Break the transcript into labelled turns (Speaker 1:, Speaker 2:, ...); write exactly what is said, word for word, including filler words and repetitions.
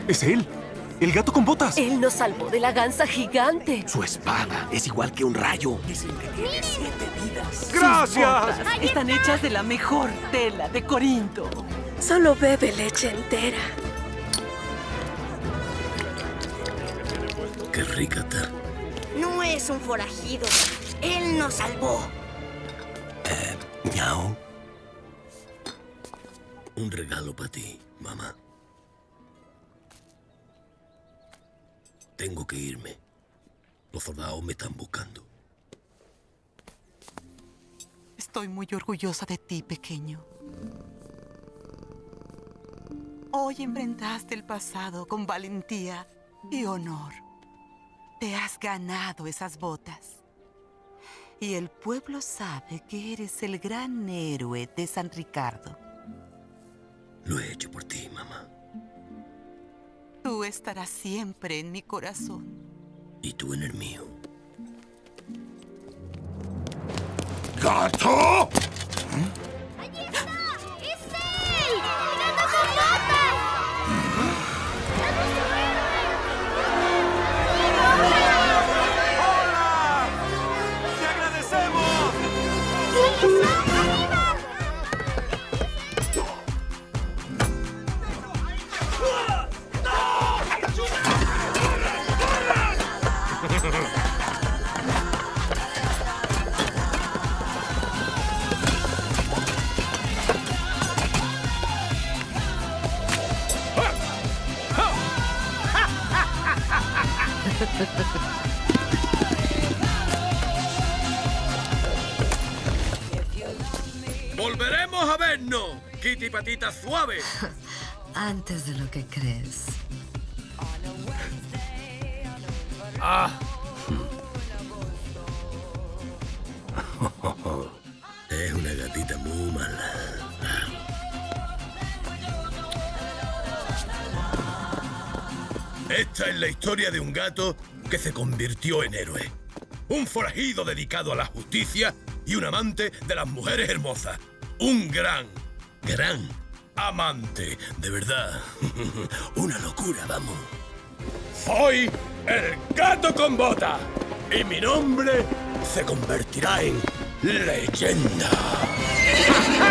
Speaker 1: ¡Es él! ¡El gato con botas!
Speaker 2: Él nos salvó de la gansa gigante.
Speaker 3: Su espada es igual que un rayo. Dicen que tiene siete vidas.
Speaker 1: ¡Gracias!
Speaker 4: Están hechas de la mejor tela de Corinto.
Speaker 2: Solo bebe leche entera.
Speaker 3: ¡Qué rica está!
Speaker 5: No es un forajido. Él nos salvó.
Speaker 3: Eh, miau. Un regalo para ti, mamá. Tengo que irme. Los soldados me están buscando.
Speaker 4: Estoy muy orgullosa de ti, pequeño. Hoy enfrentaste el pasado con valentía y honor. Te has ganado esas botas. Y el pueblo sabe que eres el gran héroe de San Ricardo.
Speaker 3: Lo he hecho por ti, mamá.
Speaker 4: Tú estarás siempre en mi corazón.
Speaker 3: Y tú en el mío.
Speaker 1: ¡Gato!
Speaker 5: ¡Allí está! ¡Es él! ¡Gato con botas!
Speaker 1: ¡Hola! ¡Te agradecemos!
Speaker 3: ¡Volveremos a vernos! ¡Kitty Patitas Suaves!
Speaker 6: Antes de lo que crees.
Speaker 3: ¡Ah! Es una gatita muy mala. Esta es la historia de un gato que se convirtió en héroe. Un forajido dedicado a la justicia y un amante de las mujeres hermosas. Un gran, gran amante, de verdad. Una locura, vamos. Soy el gato con bota y mi nombre se convertirá en leyenda.